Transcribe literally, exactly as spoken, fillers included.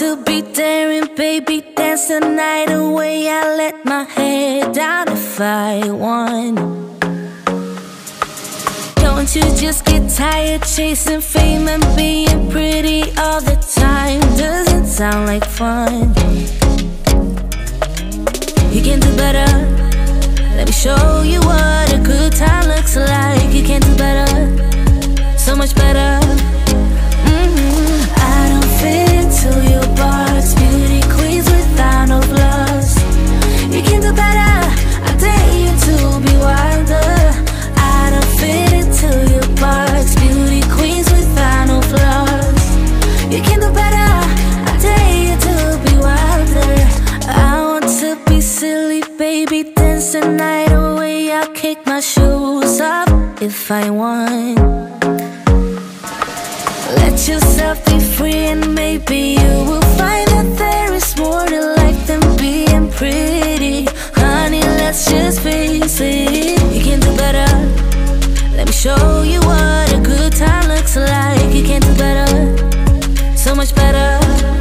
to be daring, baby, dance the night away. I let my head down if I won. Don't you just get tired chasing fame and being pretty all the time? Doesn't sound like fun. You can do better. Let me show you what a good time looks like. You can do better, so much better. Mm-hmm. I don't fit into your box, beauty queens without no flaws. You can do better, I dare you to be wilder. I don't fit into your box, beauty queens without no flaws. You can do better, I dare you to be wilder. I want to be silly, baby, dance the night away. I'll kick my shoes off if I want. Let yourself be free and maybe you will find that there is more to life than being pretty. Honey, let's just face it, you can do better. Let me show you what a good time looks like. You can do better, so much better.